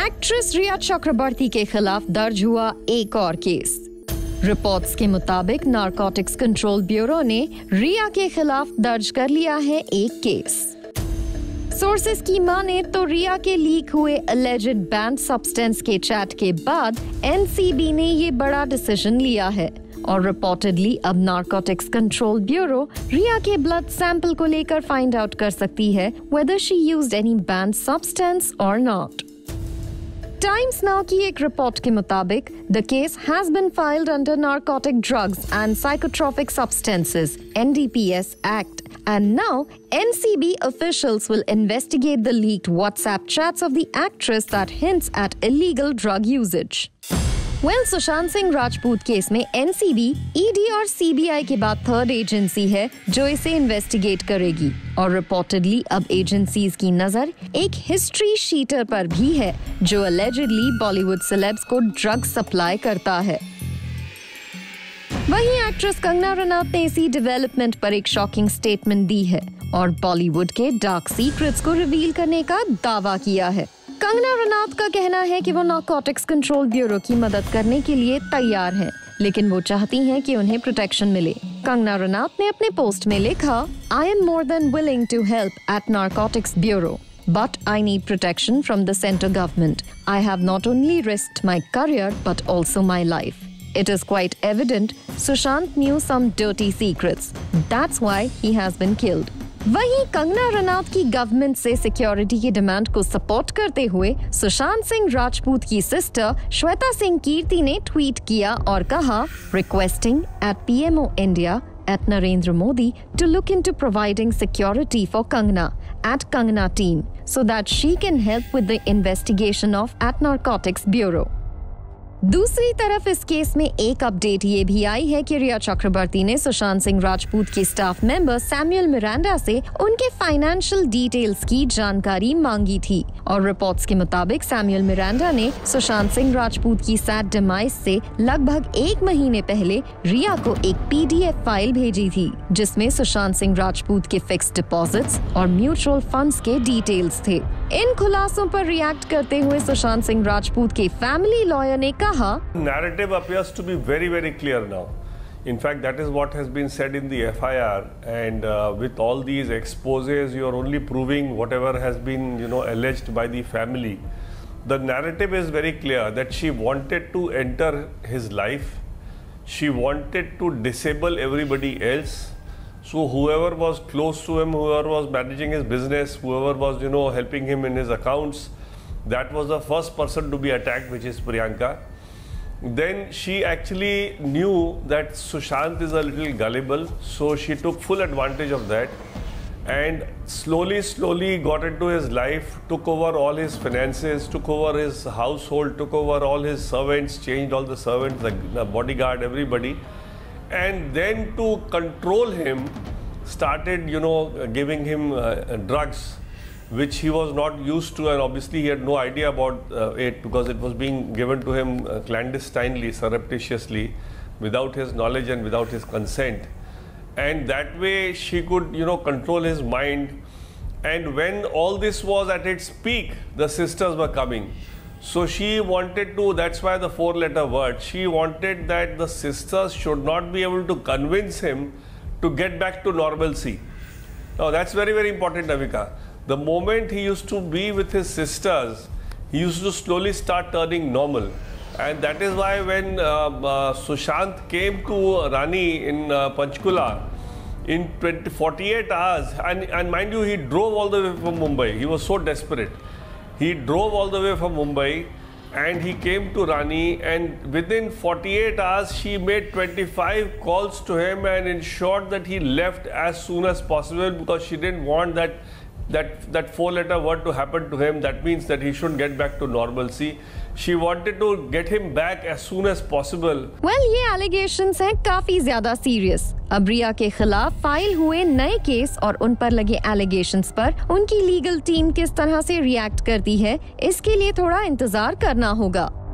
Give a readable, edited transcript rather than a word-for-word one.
Actress रिया चक्रवर्ती के खिलाफ दर्ज हुआ एक और केस। रिपोर्ट्स के मुताबिक नारकोटिक्स कंट्रोल ब्यूरो ने रिया के खिलाफ दर्ज कर लिया है एक केस। सोर्सेस की माने तो रिया के लीक हुए अलेज्ड बैंड सब्सटेंस के चैट के बाद एनसीबी ने ये बड़ा डिसीजन लिया है और रिपोर्टेडली अब नारकोटिक्स कंट्रोल ब्यूरो रिया के ब्लड सैंपल को लेकर फाइंड आउट कर सकती है whether she used any banned substance or not. Times Now की एक रिपोर्ट के मुताबिक the case has been filed under narcotic drugs and psychotropic substances (NDPS) act and now NCB officials will investigate the leaked WhatsApp chats of the actress that hints at illegal drug usage. Sushant Singh Rajput case में NCB, ED और CBI के बाद third agency है जो इसे investigate करेगी और reportedly अब एजेंसीज की नजर एक हिस्ट्री शीटर पर भी है जो अलेजिडली बॉलीवुड सेलेब्स को ड्रग सप्लाई करता है। वहीं एक्ट्रेस कंगना रनौत ने इसी डेवलपमेंट पर एक शॉकिंग स्टेटमेंट दी है और बॉलीवुड के डार्क सीक्रेट्स को रिवील करने का दावा किया है। कंगना रनौत का कहना है कि वो नारकोटिक्स कंट्रोल ब्यूरो की मदद करने के लिए तैयार हैं, लेकिन वो चाहती हैं कि उन्हें प्रोटेक्शन मिले। कंगना रनौत ने अपने पोस्ट में लिखा, I am more than willing to help at narcotics bureau, but I need protection from the center government. I have not only risked my career but also my life. It is quite evident Sushant knew some dirty secrets. That's why he has been killed. वहीं कंगना रनौत की government से security की demand को support करते हुए सुशांत सिंह राजपूत की sister Shweta Singh कीर्ति ने tweet किया और कहा, requesting at PMO India at Narendra Modi to look into providing security for Kangna at Kangna team so that she can help with the investigation of at Narcotics Bureau. दूसरी तरफ इस case में एक update ये भी आई है कि रिया चक्रवर्ती ने सुशांत सिंह राजपूत के स्टाफ मेंबर सैमुअल मिरांडा से उनके फाइनेंशियल डिटेल्स की जानकारी मांगी थी और रिपोर्ट्स के मुताबिक सैमुअल मिरांडा ने सुशांत सिंह राजपूत की सैड डिमाइस से लगभग 1 महीने पहले रिया को एक PDF फाइल भेजी थी जिसमें सुशांत सिंह राजपूत के फिक्स्ड डिपॉजिट्स और म्यूचुअल फंड्स के डिटेल्स थे। इन खुलासों पर रिएक्ट करते हुए सुशांत सिंह राजपूत के फैमिली लॉयर ने कहा, Narrative appears to be very, very clear now. In fact, that is what has been said in the FIR, and with all these exposes, you are only proving whatever has been, alleged by the family. The narrative is very clear that she wanted to enter his life. She wanted to disable everybody else. So whoever was close to him, whoever was managing his business, whoever was, helping him in his accounts, that was the first person to be attacked, which is Priyanka. Then she actually knew that Sushant is a little gullible, so she took full advantage of that and slowly got into his life, took over all his finances, took over his household, took over all his servants, changed all the servants, the bodyguard, everybody. And then to control him, started, giving him drugs, which he was not used to, and obviously he had no idea about it because it was being given to him clandestinely, surreptitiously, without his knowledge and without his consent. And that way she could, control his mind. And when all this was at its peak, the sisters were coming. So she wanted to, that's why the 4-letter word, she wanted that the sisters should not be able to convince him to get back to normalcy. Now that's very, very important, Navika. The moment he used to be with his sisters, he used to slowly start turning normal. And that is why when Sushant came to Rani in Panchkula in 48 hours, and mind you, he drove all the way from Mumbai. He was so desperate. He drove all the way from Mumbai and he came to Rani, and within 48 hours, she made 25 calls to him and ensured that he left as soon as possible because she didn't want that 4-letter word to happen to him. That means that he should get back to normalcy. She wanted to get him back as soon as possible. Well, ये allegations हैं काफी ज्यादा serious. अब रिया के खिलाफ file हुए नए case और उन पर लगे allegations पर उनकी लीगल टीम किस तरह से रिएक्ट करती है, इसके लिए थोड़ा इंतजार करना होगा।